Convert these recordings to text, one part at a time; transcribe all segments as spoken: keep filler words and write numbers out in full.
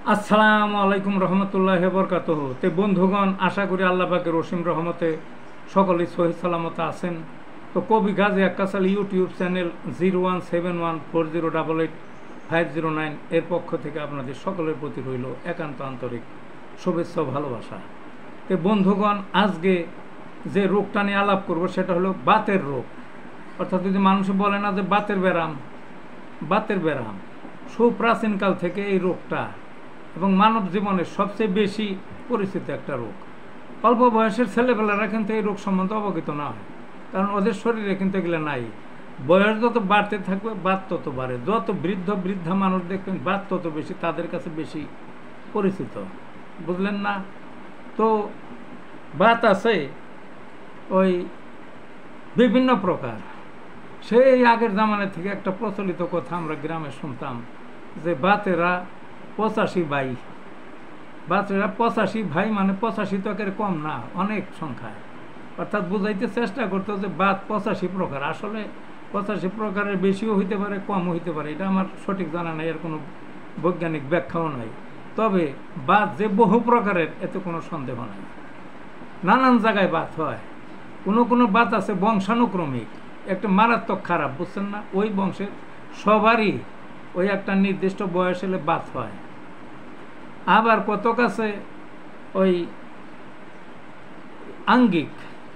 আসসালামু আলাইকুম রহমতুল্লাহ বরকাতুহু। তে বন্ধুগণ, আশা করি আল্লাহ পাকের অসীম রহমতে সকলেই সহি সালামতে আছেন। তো কবি Gazi Akkas Ali YouTube channel zero one seven one four zero double eight five zero nine এর পক্ষ থেকে আপনাদের সকলের প্রতি রইল একান্ত আন্তরিক শুভেচ্ছা ও ভালোবাসা। তে বন্ধুগণ, আজকে যে রোগটা নিয়ে আলাপ করব সেটা হলো বাতের রোগ। অর্থাৎ যদি মানুষ বলে না যে বাতের ব্যারাম, বাতের ব্যারাম সুপ্রাচীনকাল থেকে এই রোগটা এবং মানব জীবনের সবচেয়ে বেশি পরিচিত একটা রোগ। অল্প বয়সের ছেলেপেলেরা কিন্তু এই রোগ সম্বন্ধে অবগত না হয়, কারণ ওদের শরীরে কিন্তু এগুলো নাই। বয়স যত বাড়তে থাকবে বাত তত বাড়ে, যত বৃদ্ধ বৃদ্ধা মানুষ দেখবেন বাত তত বেশি তাদের কাছে বেশি পরিচিত, বুঝলেন না? তো বাত আছে ওই বিভিন্ন প্রকার। সেই আগের জামানা থেকে একটা প্রচলিত কথা আমরা গ্রামে শুনতাম যে বাতেরা পঁচাশি ভাই, বাতেরা পঁচাশি ভাই মানে পঁচাশি তো একের কম না, অনেক সংখ্যায়। অর্থাৎ বুঝাইতে চেষ্টা করতো যে বাত পঁচাশি প্রকার। আসলে পঁচাশি প্রকারের বেশিও হইতে পারে, কমও হইতে পারে, এটা আমার সঠিক জানা নাই, এর কোনো বৈজ্ঞানিক ব্যাখ্যাও নাই। তবে বাত যে বহু প্রকারের এতে কোনো সন্দেহ নাই। নানান জায়গায় বাত হয়। কোনো কোনো বাত আছে বংশানুক্রমিক, একটা মারাত্মক খারাপ, বুঝছেন না? ওই বংশের সবারই ওই একটা নির্দিষ্ট বয়স হলে বাত হয়। আবার কত কাছে ওই আঙ্গিক,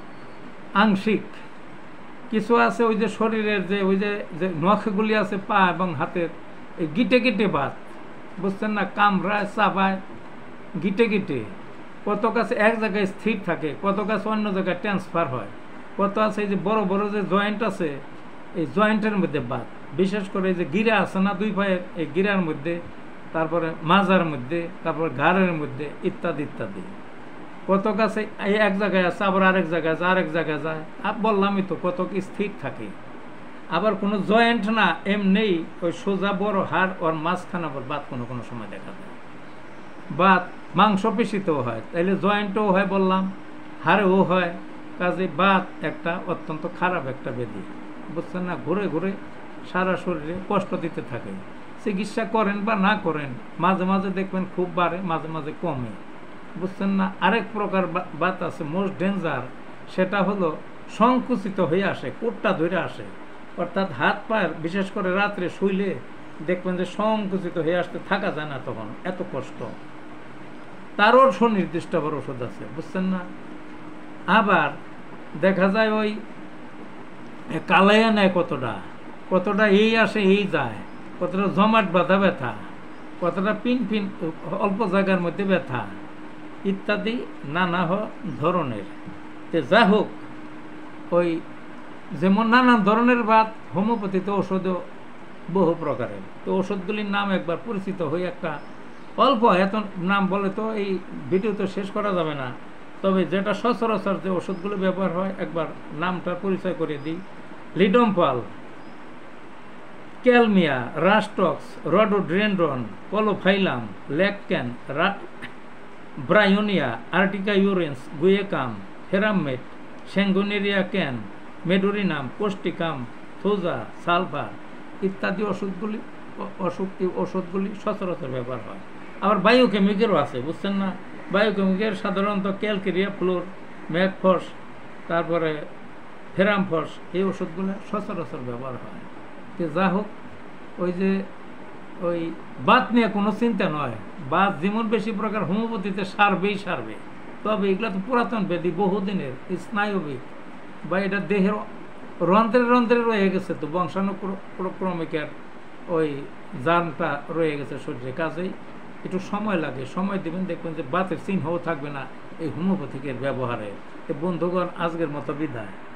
আংশিক কিছু আছে, ওই যে শরীরের যে ওই যে যে নখগুলি আছে পা এবং হাতের, এই গিটে গিটে বাত, বুঝছেন না? কামড়ায় চাপায় গিটে গিটে। কত কাছে এক জায়গায় স্থির থাকে, কত কাছে অন্য জায়গায় ট্রান্সফার হয়। কত আছে এই যে বড় বড় যে জয়েন্ট আছে, এই জয়েন্টের মধ্যে বাত, বিশেষ করে এই যে গিরা আছে না দুই পায়ের, এই গিরার মধ্যে, তারপরে মাজার মধ্যে, তারপর ঘাড়ের মধ্যে, ইত্যাদি ইত্যাদি। কত কাছে এই এক জায়গায় আছে, আবার আরেক জায়গায় আছে, আরেক জায়গায় যায়। আর বললামই তো কত কি স্থির থাকে। আবার কোনো জয়েন্ট না, এমনি ওই সোজা বড় হাড় ওর মাঝখানে আবার বাত কোনো কোনো সময় দেখা যায়। বাত মাংসপেশিতেও হয়, তাইলে জয়েন্টও হয়, বললাম হাড়েও হয়। কাজে বাত একটা অত্যন্ত খারাপ একটা ব্যাধি, বুঝছেন না? ঘুরে ঘুরে সারা শরীরে কষ্ট দিতে থাকে। চিকিৎসা করেন বা না করেন, মাঝে মাঝে দেখবেন খুব বাড়ে, মাঝে মাঝে কমে, বুঝছেন না? আরেক প্রকার বাত আছে মোস্ট ডেঞ্জার, সেটা হলো সংকুচিত হয়ে আসে, কোটটা ধরে আসে। অর্থাৎ হাত পায়ের, বিশেষ করে রাত্রে শুইলে দেখবেন যে সংকুচিত হয়ে আসতে, থাকা যায় না, তখন এত কষ্ট। তারও সুনির্দিষ্ট আবার ওষুধ আছে, বুঝছেন না? আবার দেখা যায় ওই কালাইয়া নেয় কতটা, কতটা এই আসে এই যায়, কতটা জমাট বাঁধা ব্যথা, কতটা পিন পিন অল্প জায়গার মধ্যে ব্যথা, ইত্যাদি নানা ধরনের। তে যা হোক, ওই যেমন নানান ধরনের বাত, হোমিওপ্যাথিতে ওষুধও বহু প্রকারের। তো ওষুধগুলির নাম একবার পরিচিত হয়ে একটা অল্প, এত নাম বলে তো এই ভিডিও তো শেষ করা যাবে না। তবে যেটা সচরাচর যে ওষুধগুলো ব্যবহার হয়, একবার নামটার পরিচয় করে দিই। Ledum pal, kalmia, rhus tox, rhododendron, podophyllum, lac can, bryonia, urtica urens, guaiacum, ferrum met, sanguinaria can, medorrhinum, causticum, thuja, sulphur ইত্যাদি ওষুধগুলি অসুখ ওষুধগুলি সচরাচর ব্যবহার হয়। আবার বায়োকেমিকেরও আছে, বুঝছেন না? বায়োকেমিকের সাধারণত ক্যালকেরিয়া, ফ্লোর, ম্যাকফস, তারপরে ফেরামফস, এই ওষুধগুলো সচরাচর ব্যবহার হয়। তো যা হোক, ওই যে ওই বাত নিয়ে কোনো চিন্তা নয়। বাত যেমন বেশি প্রকার, হোমিওপ্যাথিতে সারবেই সারবে। তবে এগুলো তো পুরাতন ব্যাধি, বহুদিনের, স্নায়বিক বা এটা দেহের রন্ধ্রে রন্ধ্রে রয়ে গেছে, তো বংশানুক্রমিকের ওই জানটা রয়ে গেছে শরীরে। কাজেই একটু সময় লাগে, সময় দেবেন, দেখবেন যে বাতের চিহ্নও থাকবে না এই হোমিওপ্যাথিকের ব্যবহারে। বন্ধুগণ, আজকের মতো বিদায়।